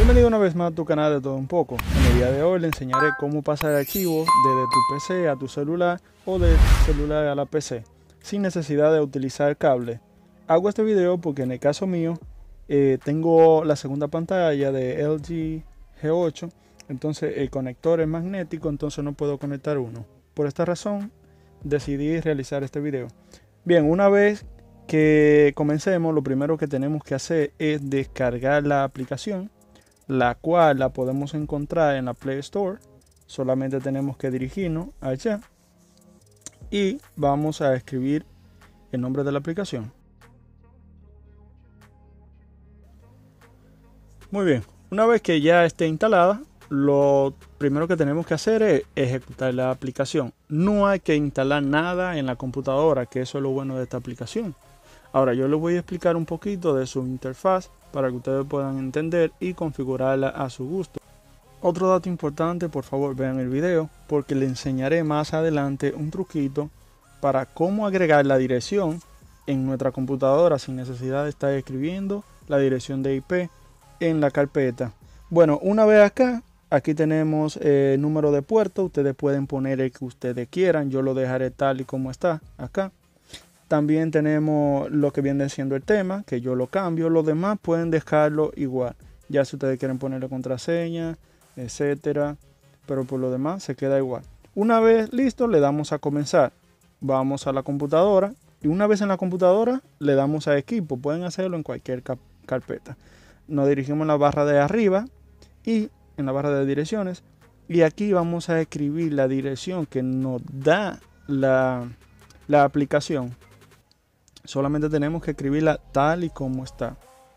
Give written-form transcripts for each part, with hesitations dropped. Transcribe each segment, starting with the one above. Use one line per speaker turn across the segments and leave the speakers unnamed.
Bienvenido una vez más a tu canal de Todo Un Poco. En el día de hoy le enseñaré cómo pasar archivos desde tu PC a tu celular o de celular a la PC sin necesidad de utilizar cable. Hago este video porque en el caso mío tengo la segunda pantalla de LG G8, entonces el conector es magnético, entonces no puedo conectar uno. Por esta razón decidí realizar este video. Bien, una vez que comencemos, lo primero que tenemos que hacer es descargar la aplicación, la cual la podemos encontrar en la Play Store. Solamente tenemos que dirigirnos allá y vamos a escribir el nombre de la aplicación. Muy bien, una vez que ya esté instalada, lo primero que tenemos que hacer es ejecutar la aplicación. No hay que instalar nada en la computadora, que eso es lo bueno de esta aplicación. Ahora yo les voy a explicar un poquito de su interfaz para que ustedes puedan entender y configurarla a su gusto. Otro dato importante, por favor vean el video porque les enseñaré más adelante un truquito para cómo agregar la dirección en nuestra computadora sin necesidad de estar escribiendo la dirección de IP en la carpeta. Bueno, una vez acá, aquí tenemos el número de puerto. Ustedes pueden poner el que ustedes quieran, yo lo dejaré tal y como está acá. También tenemos lo que viene siendo el tema, que yo lo cambio. Los demás pueden dejarlo igual, ya si ustedes quieren ponerle contraseña, etcétera, pero por lo demás se queda igual. Una vez listo, le damos a comenzar. Vamos a la computadora y una vez en la computadora le damos a equipo. Pueden hacerlo en cualquier carpeta. Nos dirigimos en la barra de arriba y en la barra de direcciones, y aquí vamos a escribir la dirección que nos da la aplicación. Solamente tenemos que escribirla tal y como está.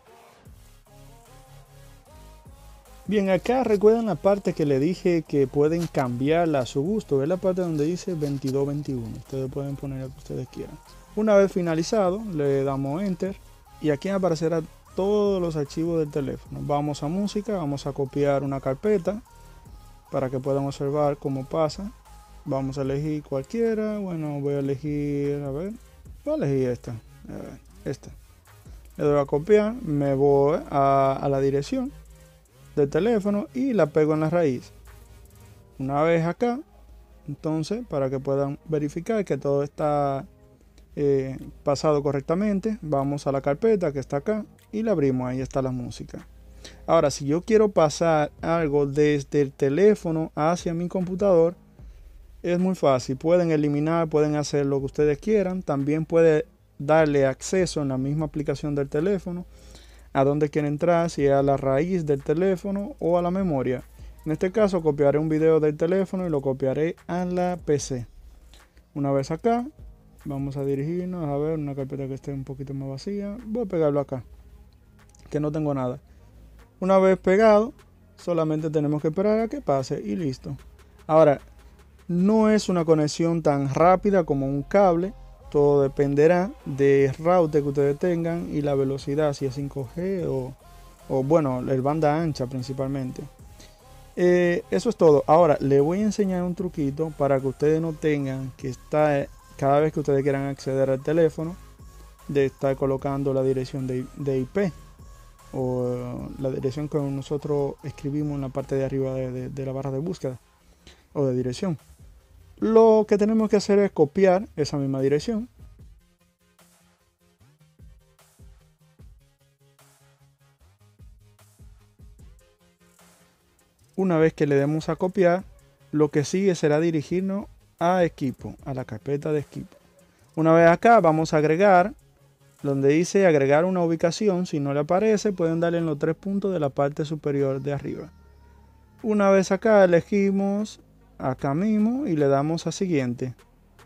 Bien, acá recuerdan la parte que le dije que pueden cambiarla a su gusto. Es la parte donde dice 2221. Ustedes pueden poner lo que ustedes quieran. Una vez finalizado, le damos enter y aquí aparecerá todos los archivos del teléfono. Vamos a música, vamos a copiar una carpeta para que puedan observar cómo pasa. Vamos a elegir cualquiera. Bueno, voy a elegir, voy a elegir esta. Esta. Le doy a copiar, me voy a la dirección del teléfono y la pego en la raíz. Una vez acá, entonces, para que puedan verificar que todo está pasado correctamente, vamos a la carpeta que está acá y la abrimos. Ahí está la música. Ahora, si yo quiero pasar algo desde el teléfono hacia mi computador, es muy fácil. Pueden eliminar, pueden hacer lo que ustedes quieran. También puede darle acceso en la misma aplicación del teléfono a donde quieren entrar, si es a la raíz del teléfono o a la memoria. En este caso copiaré un video del teléfono y lo copiaré a la PC. Una vez acá, vamos a dirigirnos a ver una carpeta que esté un poquito más vacía. Voy a pegarlo acá, que no tengo nada. Una vez pegado, solamente tenemos que esperar a que pase y listo. Ahora, no es una conexión tan rápida como un cable. Todo dependerá del router que ustedes tengan y la velocidad, si es 5G o bueno, el banda ancha principalmente. Eso es todo. Ahora les voy a enseñar un truquito para que ustedes no tengan que estar, cada vez que ustedes quieran acceder al teléfono, de estar colocando la dirección de IP o la dirección que nosotros escribimos en la parte de arriba de la barra de búsqueda o de dirección. Lo que tenemos que hacer es copiar esa misma dirección. Una vez que le demos a copiar, lo que sigue será dirigirnos a equipo, a la carpeta de equipo. Una vez acá vamos a agregar, donde dice agregar una ubicación. Si no le aparece, pueden darle en los 3 puntos de la parte superior de arriba. Una vez acá elegimos acá mismo y le damos a siguiente.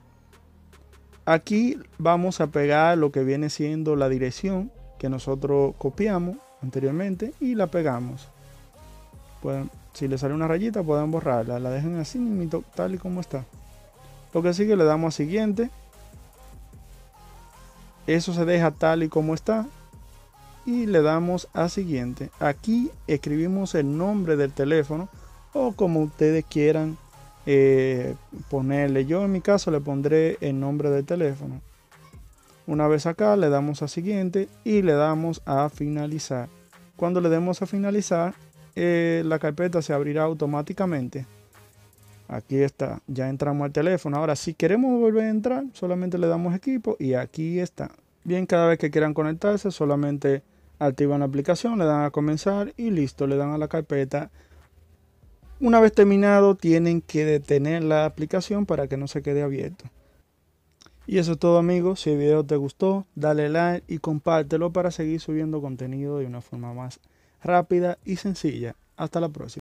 Aquí vamos a pegar lo que viene siendo la dirección que nosotros copiamos anteriormente y la pegamos. Si le sale una rayita pueden borrarla, la dejan así tal y como está. Lo que sigue, le damos a siguiente. Eso se deja tal y como está y le damos a siguiente. Aquí escribimos el nombre del teléfono o como ustedes quieran ponerle. Yo en mi caso le pondré el nombre del teléfono. Una vez acá le damos a siguiente y le damos a finalizar. Cuando le demos a finalizar, la carpeta se abrirá automáticamente. Aquí está, ya entramos al teléfono. Ahora, si queremos volver a entrar, solamente le damos equipo y aquí está. Bien, cada vez que quieran conectarse, solamente activan la aplicación, le dan a comenzar y listo, le dan a la carpeta. Una vez terminado, tienen que detener la aplicación para que no se quede abierto. Y eso es todo, amigos. Si el video te gustó, dale like y compártelo para seguir subiendo contenido de una forma más rápida y sencilla. Hasta la próxima.